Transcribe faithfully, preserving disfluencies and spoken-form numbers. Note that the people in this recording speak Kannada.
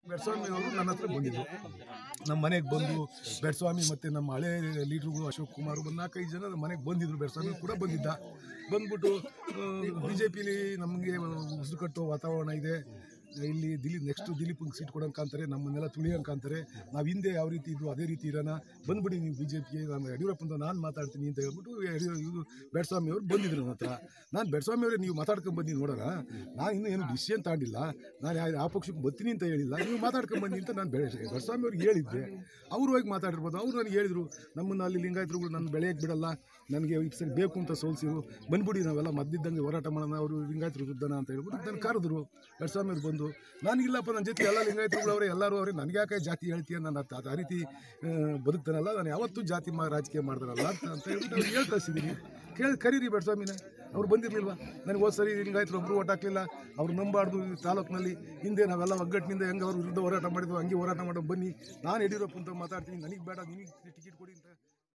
ಬೆಡ್ಸ್ವಾಮಿ ಅವರು ನನ್ನ ಹತ್ರ ಬಂದಿದ್ದರು, ನಮ್ಮ ಮನೆಗೆ ಬಂದು ಬೆಡ್ಸ್ವಾಮಿ ಮತ್ತು ನಮ್ಮ ಹಳೆ ಲೀಡ್ರುಗಳು ಅಶೋಕ್ ಕುಮಾರ್ ಬಂದು ನಾಲ್ಕೈದು ಜನ ನಮ್ಮ ಮನೆಗೆ ಬಂದಿದ್ದರು. ಬೆಡ್ಸ್ವಾಮಿ ಕೂಡ ಬಂದಿದ್ದ. ಬಂದ್ಬಿಟ್ಟು ಬಿ ಜೆ ಪಿಲಿ ನಮಗೆ ಉಸಿರು ಕಟ್ಟೋ ವಾತಾವರಣ ಇದೆ, ಇಲ್ಲಿ ದಿಲೀಪ್ ನೆಕ್ಸ್ಟು ದಿಲೀಪ್ಗೆ ಸೀಟ್ ಕೊಡೋಂಕಂತಾರೆ, ನಮ್ಮನ್ನೆಲ್ಲ ತುಳಿಯೋಂಕಂತಾರೆ, ನಾವು ಹಿಂದೆ ಯಾವ ರೀತಿ ಇದ್ವು ಅದೇ ರೀತಿ ಇರೋಣ, ಬಂದ್ಬಿಡಿ ನೀವು ಬಿ ಜೆ ಪಿಗೆ, ನಾನು ಯಡಿಯೂರಪ್ಪ ಅಂತ ನಾನು ಮಾತಾಡ್ತೀನಿ ಅಂತ ಹೇಳ್ಬಿಟ್ಟು ಯಡಿಯೂರ ಇದು ಬೆಡ್ಸ್ವಾಮಿ ಅವರು ಬಂದಿದ್ರು ನನ್ನ ಹತ್ರ. ನಾನು ಬೆಡ್ಸ್ವಾಮಿ ಅವರೇ ನೀವು ಮಾತಾಡ್ಕೊಂಬಂದು ನೋಡೋಣ, ನಾನು ಇನ್ನೂ ಏನು ಡಿಸಿಷನ್ ತಗೊಂಡಿಲ್ಲ, ನಾನು ಆ ಪಕ್ಷಕ್ಕೆ ಬರ್ತೀನಿ ಅಂತ ಹೇಳಿಲ್ಲ, ನೀವು ಮಾತಾಡ್ಕೊಂಬಂದು ಅಂತ ನಾನು ಬೆಳೆ ಬೆಡ್ಸ್ವಾಮಿ ಅವ್ರಿಗೆ ಹೇಳಿದ್ದೆ. ಅವರು ಹೋಗಿ ಮಾತಾಡಿರ್ಬೋದು. ಅವರು ನನಗೆ ಹೇಳಿದರು, ನಮ್ಮನ್ನು ಅಲ್ಲಿ ಲಿಂಗಾಯತರುಗಳು ನನ್ನ ಬೆಳೆಯೋಕ್ಕೆ ಬಿಡಲ್ಲ, ನನಗೆ ಈ ಸರಿ ಬೇಕು ಅಂತ ಸೋಲ್ಸಿರು, ಬಂದ್ಬಿಡಿ ನಾವೆಲ್ಲ ಮದ್ದಿದ್ದಂಗೆ ಹೋರಾಟ ಮಾಡೋಣ, ಅವರು ಲಿಂಗಾಯತರು ಯುದ್ಧನ ಅಂತ ಹೇಳ್ಬಿಟ್ಟು ನಾನು ಕರೆದ್ರು. ಬೆಡ್ಸ್ವಾಮಿ ಅವ್ರು ಬಂದು, ನನಗಿಲ್ಲಪ್ಪ ನನ್ನ ಜೊತೆ ಎಲ್ಲ ಲಿಂಗಾಯತರುಗಳು ಅವರೇ ಎಲ್ಲರೂ ಅವರೇ, ನನಗೆ ಯಾಕೆ ಜಾತಿ ಹೇಳ್ತೀಯ, ನಾನು ಆ ರೀತಿ ಬದುಕ್ತಾನಲ್ಲ, ನಾನು ಯಾವತ್ತೂ ಜಾತಿ ಮಾ ರಾಜಕೀಯ ಮಾಡ್ತಾರಲ್ಲ ಅಂತ ಅಂತ ಹೇಳ್ಬಿಟ್ಟು ಅವ್ರು ಹೇಳ್ ಕಳಿಸಿದ್ದೀನಿ. ಕೇಳಿ ಕರೀರಿ ಬೆಡ್ಸ್ವಾಮಿನ. ಅವ್ರು ಬಂದಿರಲಿಲ್ವ, ನನಗೆ ಹೋದ ಸರಿ ಲಿಂಗಾಯತರು ಒಬ್ಬರು ಓಟ್ ಹಾಕಲಿಲ್ಲ, ಅವ್ರು ನಂಬಾರ್ದು ತಾಲೂಕಿನಲ್ಲಿ ಹಿಂದೆ ನಾವೆಲ್ಲ ಒಗ್ಗಟ್ಟಿನಿಂದ ಹೆಂಗೆ ಅವ್ರ ವಿರುದ್ಧ ಹೋರಾಟ ಮಾಡಿದ್ವು ಹಂಗೆ ಹೋರಾಟ ಮಾಡೋ ಬನ್ನಿ, ನಾನು ಯಡಿಯೂರಪ್ಪ ಅಂತ ಮಾತಾಡ್ತೀನಿ, ನನಗೆ ಬೇಡ ನಿಮಗೆ ಟಿಕೆಟ್ ಕೊಡಿ ಅಂತ